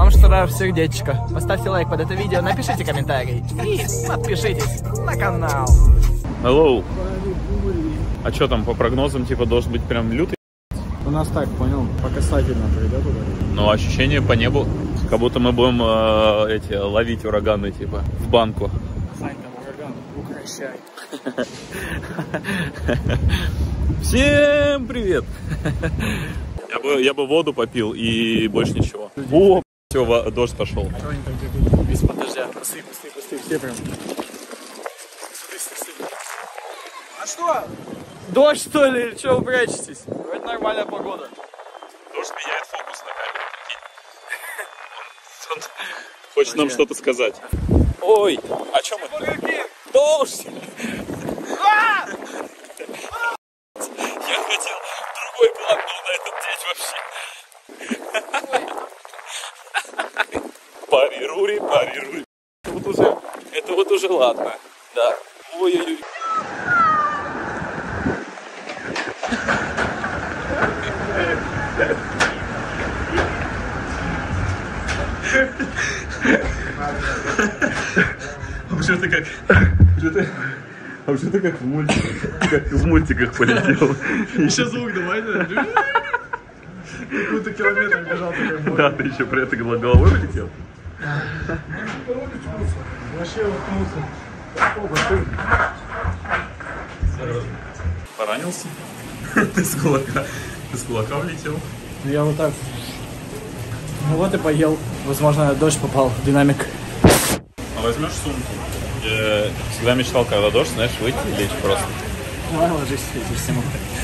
вам штраф, сердечко. Поставьте лайк под это видео, напишите комментарий и подпишитесь на канал. Hello. А что там по прогнозам, типа, должен быть прям лютый? У нас так, понял, по касательно придет туда. Но ощущение по небу, как будто мы будем ловить ураганы, типа, в банку. Санька, ураган, укращай. Всем привет! Я бы воду попил и больше ничего. О, все, дождь пошел. Без подождя. Пусты, все прям. А что? Дождь, что ли? Или что вы прячетесь? Это нормальная погода. Дождь меняет фокус на камеру. Он хочет нам что-то сказать. Ой, о чем мы? Дождь! Я хотел другой план был на этот день вообще. Парирури. Это вот уже ладно. Да. Ой-ой-ой. А что-то как в мультиках полетел. Еще звук давай, да? Какой-то километр бежал. Да, ты еще при этой головой полетел. Вообще уткнулся. Поранился? Ты с кулака влетел? Я вот так. Ну вот и поел. Возможно, дождь попал. Динамик. А возьмешь сумку? Я всегда мечтал, когда дождь, знаешь, выйти и лечь просто. Давай ложись, эти всему.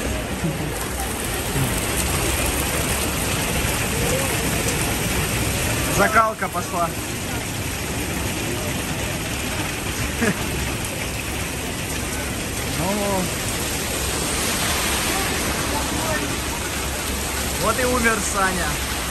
Закалка пошла. Ну, вот и умер Саня.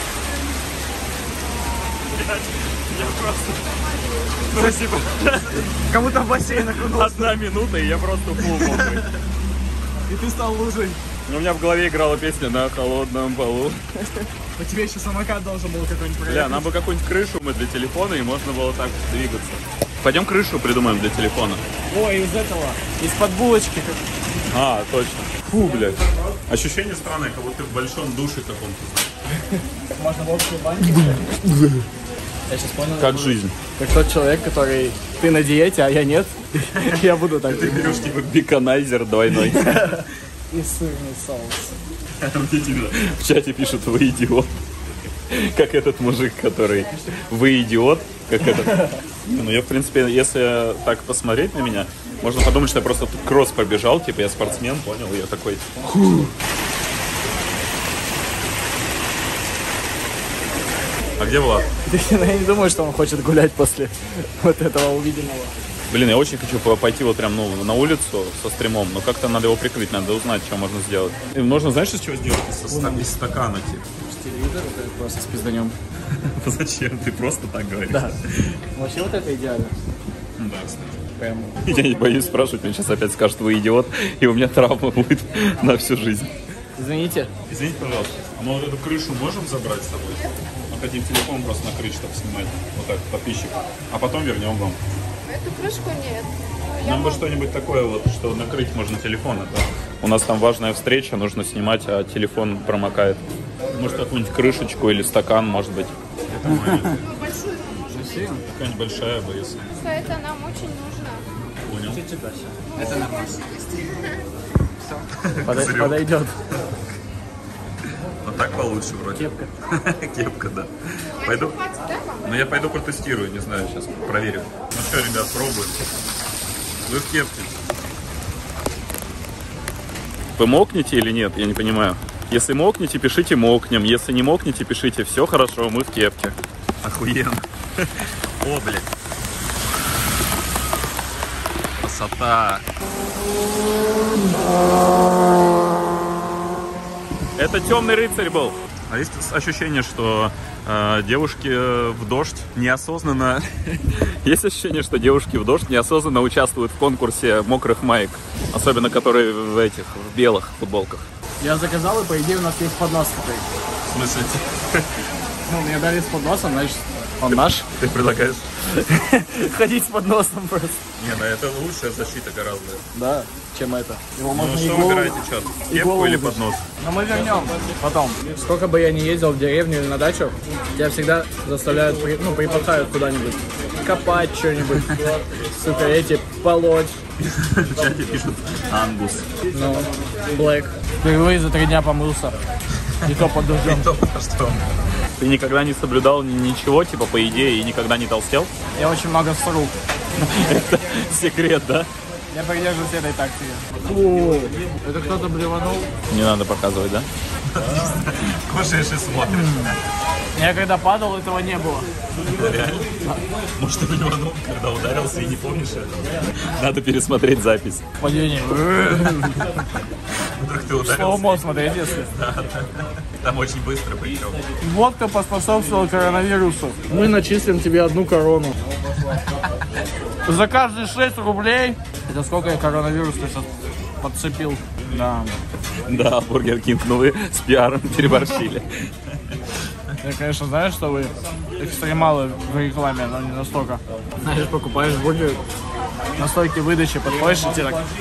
Я просто... Спасибо. Кому-то в бассейн окунулся. 1 минута, и я просто фул мокрый. И ты стал лужей. У меня в голове играла песня «На холодном полу». По тебе еще самокат должен был какой-нибудь проехать. Бля, нам бы какую-нибудь крышу мы для телефона, и можно было так двигаться. Пойдем крышу придумаем для телефона. Ой, из этого, из-под булочки. А, точно. Фу, блядь. Ощущение странное, как будто ты в большом душе каком-то. Можно в общую баньку. Я сейчас понял. Как жизнь. Как тот человек, который... Ты на диете, а я нет. Я буду так. Ты берешь типа биконайзер двойной. И сырный соус. Мне тебе в чате пишут: вы идиот. Как этот мужик, который: вы идиот. Как этот. Ну я, в принципе, если так посмотреть на меня, можно подумать, что я просто тут кросс пробежал, типа я спортсмен, понял, я такой. А где Влад? Я не думаю, что он хочет гулять после вот этого увиденного. Блин, я очень хочу пойти вот прям на улицу со стримом, но как-то надо его прикрыть, надо узнать, что можно сделать. И можно, знаешь, из чего сделать? Из стакана, типа. Телевизор это просто с пизданем. Зачем? Ты просто так говоришь? Да. Вообще вот это идеально. Да, кстати. Прям. Я не боюсь спрашивать, мне сейчас опять скажут: вы идиот, и у меня травма будет на всю жизнь. Извините. Извините, пожалуйста, а мы вот эту крышу можем забрать с собой? Мы хотим телефон просто накрыть, чтобы снимать, вот так, подписчиков, а потом вернем вам. Эту крышку нет. Нам бы что-нибудь такое вот, что накрыть можно телефон. Это... У нас там важная встреча, нужно снимать, а телефон промокает. Может, какую-нибудь крышечку или стакан, может быть. Это Ну, большую можем. какая-нибудь большая бы, если... Это нам очень нужно. Понял. Это нормально. Подойдет. Ну так получше вроде. Кепка. Кепка, да. Пойду. Хватит, да, вам? Ну я пойду протестирую, не знаю, сейчас проверю. Ну что, ребят, пробуем. Вы в кепке. Вы мокнете или нет? Я не понимаю. Если мокнете, пишите мокнем. Если не мокнете, пишите все хорошо, мы в кепке. Охуенно. О, блядь. Красота. Это темный рыцарь был. А есть ощущение, что девушки в дождь неосознанно... Есть ощущение, что девушки в дождь неосознанно участвуют в конкурсе мокрых маек. Особенно которые в белых футболках. Я заказал, и по идее у нас есть поднос такой. В смысле? Ну, мне дали с подносом, значит, он наш. Ты предлагаешь? Ходить с подносом просто. Не, ну это лучшая защита гораздо. Да, чем это. Его Ну можно и что голову- выбираете сейчас? и Кепку голову или выбить. поднос? Но мы вернем потом. Сколько бы я ни ездил в деревню или на дачу, тебя всегда заставляют, припахают куда-нибудь. Копать что-нибудь. Сука, эти, полоть. В чате пишут Ангус. Ну, Блэк. Впервые за 3 дня помылся. И то под дождем. Что? Ты никогда не соблюдал ничего, типа, по идее, и никогда не толстел? Я очень много сру. Это секрет, да? Я придерживаюсь этой тактики. О, это кто-то блеванул? Не надо показывать, да? Кушаешь и смотришь. Я когда падал, этого не было. Реально? Может, ты блеванул, когда ударился и не помнишь это? Надо пересмотреть запись. Падение. Вдруг ты ударился. Слоумо смотреть, если. Там очень быстро причем. Вот кто поспособствовал коронавирусу. Мы начислим тебе 1 корону. За каждые 6 рублей. Это сколько я коронавирус сейчас подцепил. Да. Да, Бургер Кинг, ну вы с пиаром переборщили. Я, конечно, знаю, что вы экстремалы в рекламе, но не настолько. Знаешь, покупаешь бургер, на стойке выдачи подходишь и тебе так...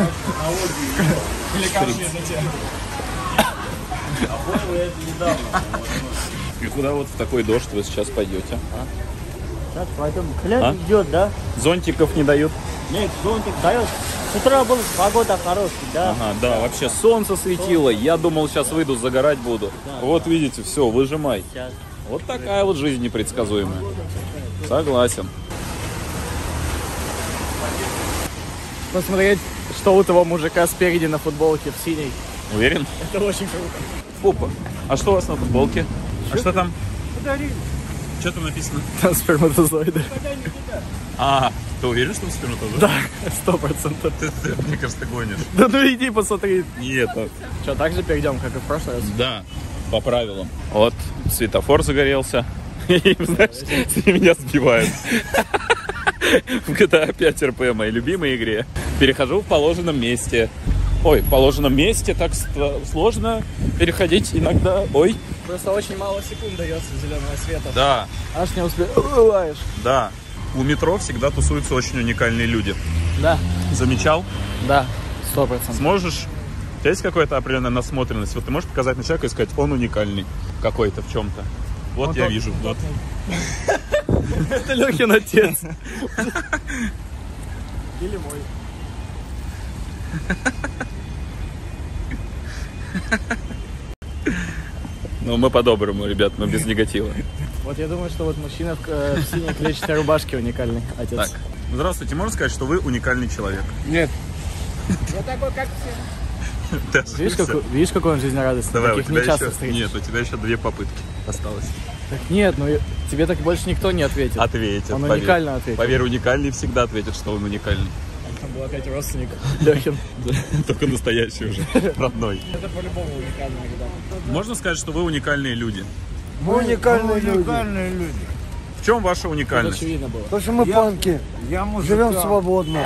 И куда вот в такой дождь вы сейчас пойдете? Так, поэтому клен А? идет, да? Зонтиков не дают? Нет, зонтик дает. С утра была погода хорошая, да? Ага, да, вообще солнце светило. Я думал, сейчас выйду, загорать буду. Вот видите, все, выжимай. Сейчас. Вот такая вот жизнь непредсказуемая. Согласен. Посмотреть, что у того мужика спереди на футболке в синей. Уверен? Это очень круто. Опа. А что у вас на футболке? А что там? Что там написано? Там сперматозоиды. А, ты уверен, что сперматозоид? Да, 100%. Ты, мне кажется, ты гонишь. Да ну иди посмотри. Нет, Что, так же перейдем, как и в прошлый раз? да, по правилам. Вот, светофор загорелся. И, знаешь, меня сбивают. В GTA 5 RP, моей любимой игре. Перехожу в положенном месте. Ой, в положенном месте так сложно переходить иногда. Ой. Просто очень мало секунд дается зеленого света. Да, Аж не успеваешь. да. У метро всегда тусуются очень уникальные люди. Да, Замечал? да, 100%. Сможешь? У тебя есть какая-то определенная насмотренность? Вот ты можешь показать на человека и сказать, он уникальный какой-то в чем-то. Вот я вижу. Вот. Это Лехин отец. Или мой. Ну, мы по-доброму, ребят, мы без негатива. Вот я думаю, что вот мужчина в синей клетчатой рубашке уникальный отец. Так, здравствуйте, можно сказать, что вы уникальный человек? Нет. Вот такой, как все. Ты ошибся? Видишь, какой он жизнерадостный? Давай, у Таких тебя не часто еще... встретишь. Нет, у тебя еще 2 попытки осталось. Так нет, ну тебе так больше никто не ответит. Ответит, Он поверь. уникально ответил. Поверь, уникальный всегда ответит, что он уникальный. Там был опять родственник Лехин. Только настоящий уже, родной. Это по-любому уникально, ребята. Можно сказать, что вы уникальные люди? Мы уникальные люди. В чем ваша Это уникальность? очевидно было. Потому что мы панки. Живем свободно.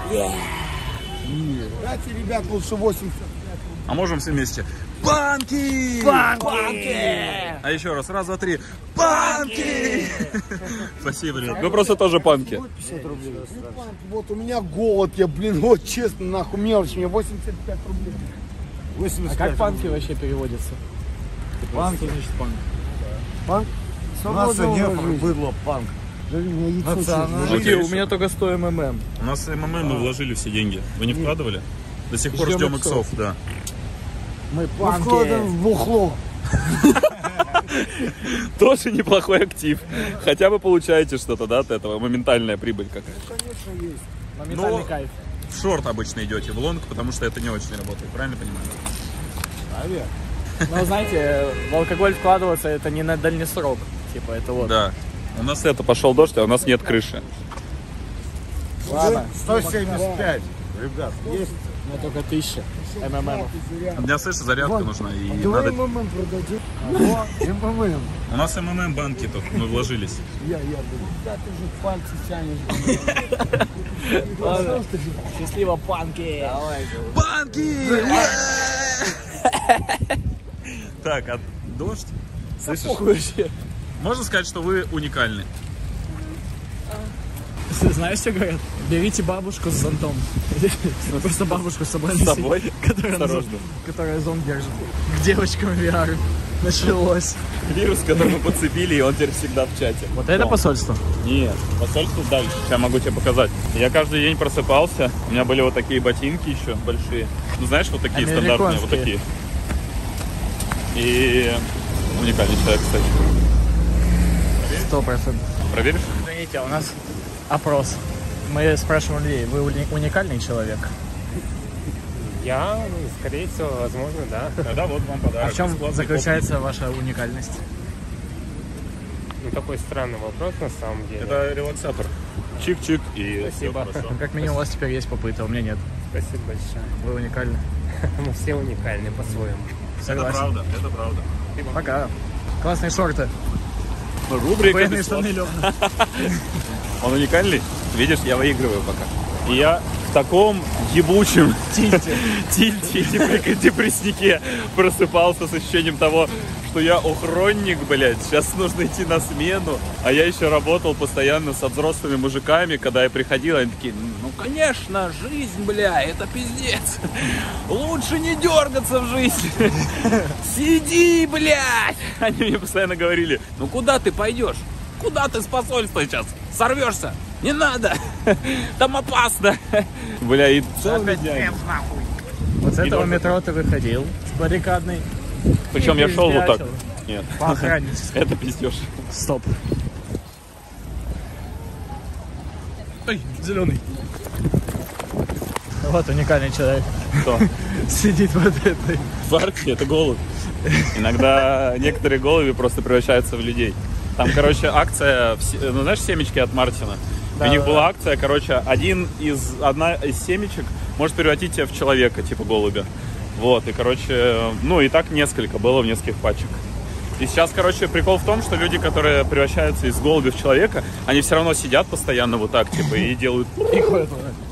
Дайте, ребят, лучше 80. А можем все вместе? Панки! Панки! А еще раз, раз, два, три. Панки! Спасибо, ребят. Вы просто тоже панки. 50 рублей. Вот у меня голод, я, блин, вот честно, нахуй, мелочь, мне 85 рублей. 85 А как панки вообще переводятся? Панки, значит, панк. Панк? Свободная жизнь. быдло, панк. У меня яйцо Национальный. честно. Мужики, у меня только 100 МММ. У нас МММ мы вложили все деньги. Вы не вкладывали? До сих пор Ждем ждем иксов. иксов, да. Мы Мы вкладываем в бухло. Тоже неплохой актив. Хотя вы получаете что-то, да, от этого. Моментальная прибыль какая-то. Моментальный Но- кайф. В шорт обычно идете, в лонг, потому что это не очень работает. Правильно понимаю? Но знаете, в алкоголь вкладываться это не на дальний срок. Типа это вот. Да. У нас это пошел дождь, а у нас нет крыши. Ладно, 175. Ребят, есть. у меня только 1000 МММ. Для Сэши зарядка нужна. И Давай надо... МММ продадим. О, МММ. У нас МММ банки только, мы вложились. Я, блин. Да ты же пальцы тянешь. Ладно. Счастливо, панки! Банки! Так, а дождь? Слышишь? Вообще. можно сказать, что вы уникальны? Знаешь, что говорят? Берите бабушку с зонтом. Просто бабушку с собой С собой? которая зонт держит. К девочкам VR началось. Вирус, который мы подцепили, и он теперь всегда в чате. Вот это посольство? Нет, посольство дальше. Я могу тебе показать. Я каждый день просыпался. У меня были вот такие ботинки еще большие. Ну, знаешь, вот такие стандартные, вот такие. И уникальный человек, кстати. 100%. Проверишь? Извините, у нас опрос. Мы спрашиваем людей, вы уникальный человек? Я, скорее всего, возможно, да. Тогда вот вам подарок. А в чем заключается ваша уникальность? Ну, такой странный вопрос на самом деле. Это релаксатор. Чик-чик и Спасибо. всё хорошо. Как минимум у вас теперь есть попыт, а у меня нет. Спасибо большое. Вы уникальны. Мы все уникальны по-своему. Согласен. Это правда. Пока. Классные шорты. Рубрика Военные без штаны, слов. Лёха. Он уникальный? Видишь, я выигрываю пока. И я в таком ебучем тильте и депресснике просыпался с ощущением того, что я охранник, блядь, сейчас нужно идти на смену. А я еще работал постоянно со взрослыми мужиками, когда я приходил, они такие, ну, конечно, жизнь, бля, это пиздец. Лучше не дергаться в жизни. Сиди, блядь. Они мне постоянно говорили, ну, куда ты пойдешь? Куда ты с посольства сейчас? Сорвешься? Не надо! Там опасно! Бля, и целый день. Вот с этого метро ты выходил с баррикадной. Причем я шел вот так. Нет. По охранничеству. Это пиздешь. Стоп. Ой, зеленый. Вот уникальный человек. Что? Сидит вот этой. В арке это голубь. Иногда некоторые голуби просто превращаются в людей. Там, короче, акция, ну, знаешь, семечки от Мартина? Да, у них да. была акция, короче, одна из семечек может превратить тебя в человека, типа голубя. Вот, и, короче, ну, и так несколько было в нескольких пачек. И сейчас, короче, прикол в том, что люди, которые превращаются из голубя в человека, они все равно сидят постоянно вот так, типа, и делают... И ходят вот так.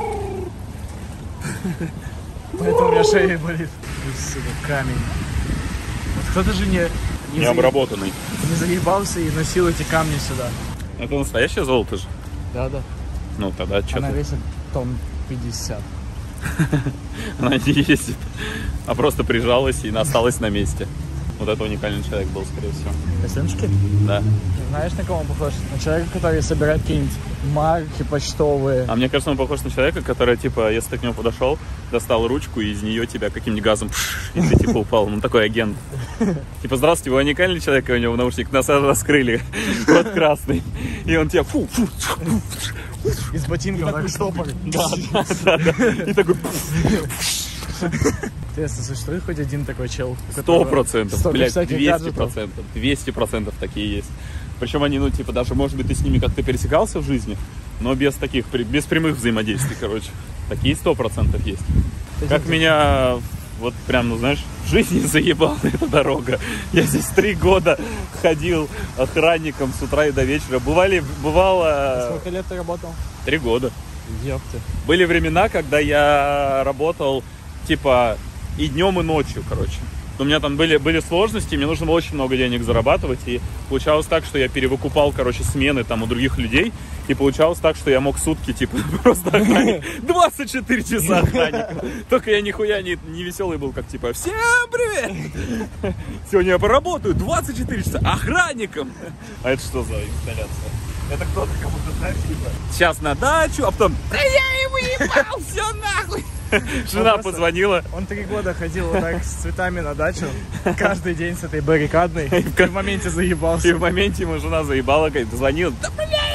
Поэтому у меня шея болит. Сука, камень. Вот кто-то же не Необработанный. не заебался и носил эти камни сюда. Это настоящее золото же? Да. Ну, тогда что Она ты? весит тонн 50. Она не ездит, а просто прижалась и осталась на месте. Вот это уникальный человек был, скорее всего. Костюмчики? Да. Знаешь, на кого он похож? На человека, который собирает какие-нибудь марки почтовые. А мне кажется, он похож на человека, который, типа, если ты к нему подошел, достал ручку, и из нее тебя каким-нибудь газом, и ты, типа, упал. Он такой агент. Типа, здравствуйте, вы уникальный человек, и у него в наушник нас раскрыли. Вот красный. И он тебя фу-фу. Из ботинка так штопор. Да. И такой... Интересно, существует хоть один такой чел? 100%, блядь, всяких 200%. 200% такие есть. Причем они, ну, типа, даже, может быть, ты с ними как-то пересекался в жизни, но без таких, без прямых взаимодействий, короче. Такие 100% есть. Как меня, вот прям, ну, знаешь, в жизни заебала эта дорога. Я здесь 3 года ходил охранником с утра и до вечера. Бывало... Сколько лет ты работал? 3 года. Ёпты. Были времена, когда я работал, типа, и днем, и ночью, короче. У меня там были сложности, мне нужно было очень много денег зарабатывать, и получалось так, что я перевыкупал, короче, смены там у других людей, и получалось так, что я мог сутки, типа, просто охранник, 24 часа охранником. Только я нихуя не веселый был, как, типа, всем привет! Сегодня я поработаю 24 часа охранником! А это что за инсталляция? Это кто-то кому-то, знаешь, типа, сейчас на дачу, а потом, да я ему ебал, все нахуй! Жена позвонила. Он 3 года ходил вот так с цветами на дачу, каждый день с этой баррикадной, и в моменте заебался. И в моменте ему жена заебала, говорит, звонила. Да,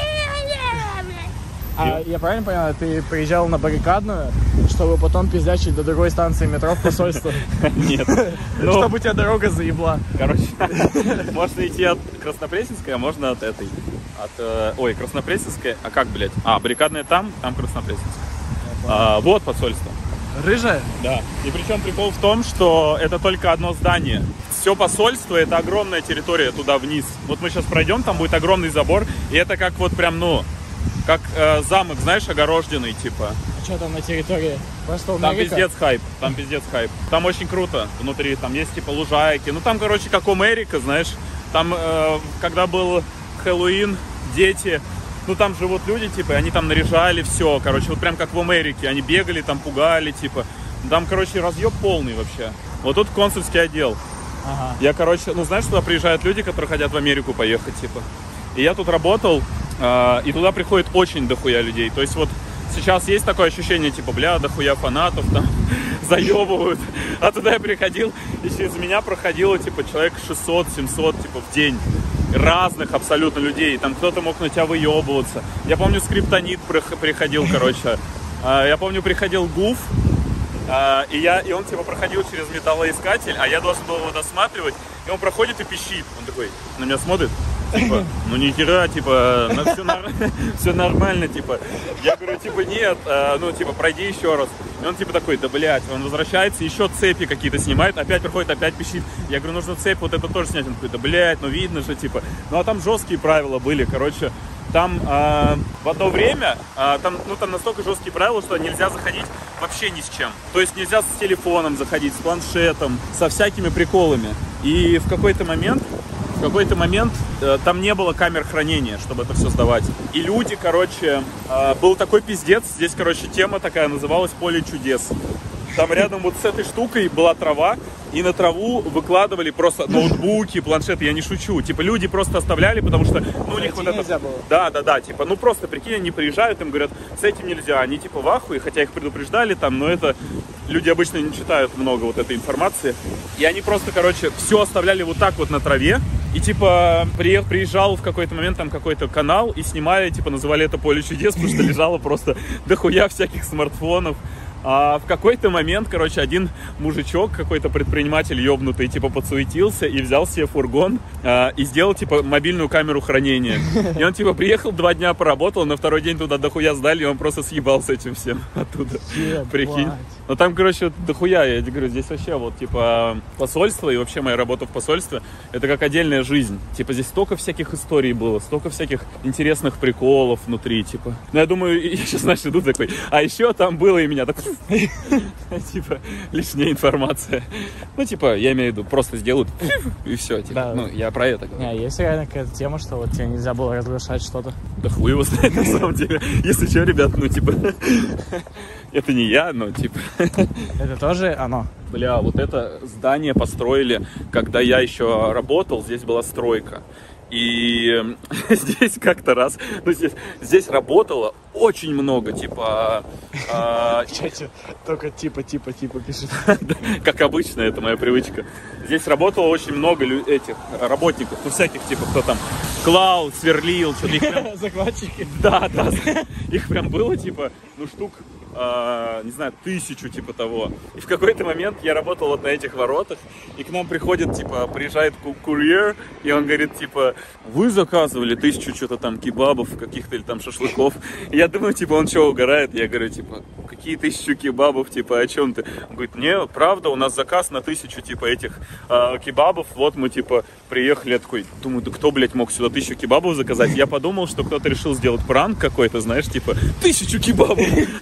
А я правильно понял, ты приезжал на баррикадную, чтобы потом пиздячить до другой станции метро в посольство? Нет. Чтобы у тебя дорога заебла. Короче, можно идти от Краснопресненской, а можно от этой. Ой, Краснопресненская, а как, блядь? Баррикадная там Краснопресненская. Вот посольство. Рыжая? Да. И причем прикол в том, что это только одно здание. Все посольство — это огромная территория туда вниз. Вот мы сейчас пройдем, там будет огромный забор, и это как вот прям, ну, как замок, знаешь, огорожденный, типа. А что там на территории? Просто Там пиздец хайп, там очень круто. Внутри там есть, типа, лужайки. Ну, там, короче, как у Америка, знаешь, Там, когда был Хэллоуин, дети, ну там живут люди, типа, и они там наряжали все, короче, вот прям как в Америке. Они бегали, там пугали, типа. Там, короче, разъеб полный вообще. Вот тут консульский отдел. Ага. Я, короче, ну знаешь, туда приезжают люди, которые хотят в Америку поехать, типа. И я тут работал, и туда приходит очень дохуя людей. То есть вот сейчас есть такое ощущение, типа, бля, дохуя фанатов там заебывают. А туда я приходил, и через меня проходило, типа, человек 600-700, типа, в день. Разных абсолютно людей. Там кто-то мог на тебя выебываться. Я помню, Скриптонит приходил, короче. Я помню, приходил Гуф. И он типа проходил через металлоискатель, а я должен был его досматривать, и он проходит и пищит. Он такой на меня смотрит, типа, ну ни хера, типа, все нормально, типа. Я говорю, типа, нет, ну, типа, пройди еще раз. И он типа такой, да, блядь, он возвращается, еще цепи какие-то снимает, опять приходит, опять пищит. Я говорю, нужно цепь вот это тоже снять. Он такой, да, блядь, ну видно же, типа. Ну, а там жесткие правила были, короче. Там в одно время, там настолько жесткие правила, что нельзя заходить вообще ни с чем. То есть нельзя с телефоном заходить, с планшетом, со всякими приколами. И в какой-то момент там не было камер хранения, чтобы это все сдавать. И люди, короче, был такой пиздец. Здесь, короче, тема такая называлась «Поле чудес». Там рядом вот с этой штукой была трава, и на траву выкладывали просто ноутбуки, планшеты, я не шучу. Типа люди просто оставляли, потому что, ну, у них вот это... Да, типа, ну просто, прикинь, они приезжают, им говорят, с этим нельзя. Они типа в ахуе, хотя их предупреждали там, но это... Люди обычно не читают много вот этой информации. И они просто, короче, все оставляли вот так вот на траве. И типа приезжал в какой-то момент там какой-то канал и снимали, типа называли это «Поле чудес», потому что лежало просто дохуя всяких смартфонов. А в какой-то момент, короче, один мужичок, какой-то предприниматель ёбнутый, типа, подсуетился и взял себе фургон и сделал, типа, мобильную камеру хранения. И он, типа, приехал, 2 дня поработал, на второй день туда дохуя сдали, и он просто съебал с этим всем оттуда. Прикинь. Ну, там, короче, дохуя, я говорю, здесь вообще, вот, типа, посольство и вообще моя работа в посольстве, это как отдельная жизнь. Типа, здесь столько всяких историй было, столько всяких интересных приколов внутри, типа. Ну, я думаю, я сейчас, значит, иду такой, а еще там было и меня так... Типа, лишняя информация. Ну, типа, я имею в виду, просто сделают и все. Типа, да. Ну, я про это говорю. Есть реально какая-то тема, что вот тебе нельзя было разглашать что-то? Да хуй его знает, на самом деле. Если что, ребят, ну, типа, это не я, но, типа... Это тоже оно? Бля, вот это здание построили, когда я еще работал, здесь была стройка. И здесь как-то раз, ну, здесь работало очень много, типа... В чате только типа пишет. Как обычно, это моя привычка. Здесь работало очень много этих работников, ну, всяких, типа, кто там клал, сверлил, что-то их прям... Захватчики? Да, их прям было, типа, ну, штук... не знаю, 1000, типа того. И в какой-то момент я работал вот на этих воротах, и к нам приходит, типа, приезжает курьер, и он говорит, типа, вы заказывали 1000 что-то там кебабов, каких-то или там шашлыков. И я думаю, типа, он что, угорает? Я говорю, типа, какие 1000 кебабов, типа, о чем ты? Он говорит, не, правда, у нас заказ на 1000, типа, этих кебабов, вот мы, типа, приехали. Я такой, думаю, да кто, блядь, мог сюда 1000 кебабов заказать? Я подумал, что кто-то решил сделать пранк какой-то, знаешь, типа, 1000 кебабов!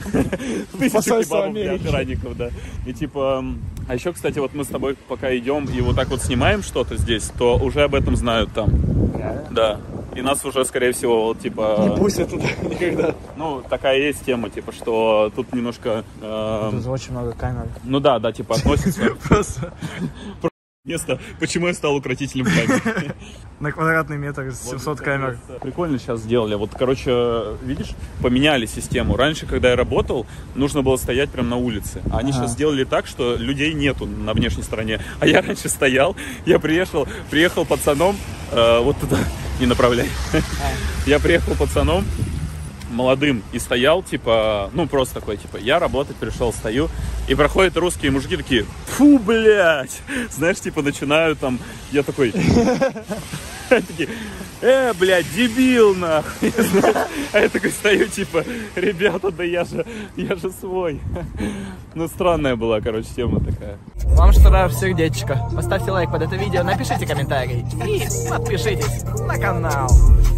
1000 кебабов для охранников, да. И типа, а еще, кстати, вот мы с тобой пока идем и вот так вот снимаем что-то здесь, то уже об этом знают там. Да. И нас уже, скорее всего, вот типа... Не пустят туда никогда. Ну, такая есть тема, типа, что тут немножко... Тут очень много камер. Ну да, типа, относится... Просто... Место, почему я стал укротителем камер. На квадратный метр 700 камер. Прикольно сейчас сделали. Вот, короче, видишь, поменяли систему. Раньше, когда я работал, нужно было стоять прямо на улице. А они сейчас сделали так, что людей нету на внешней стороне. А я раньше стоял, я приехал пацаном, вот туда, не направляй. Я приехал пацаном, молодым, и стоял, типа, ну, просто такой, типа, я работать пришел, стою, и проходят русские мужики такие, фу, блядь, знаешь, типа, начинают там, я такой, такие, блядь, дебил, нахуй, а я такой стою, типа, ребята, да я же свой. Ну, странная была, короче, тема такая. Вам что нравится, сердечко, поставьте лайк под это видео, напишите комментарий и подпишитесь на канал.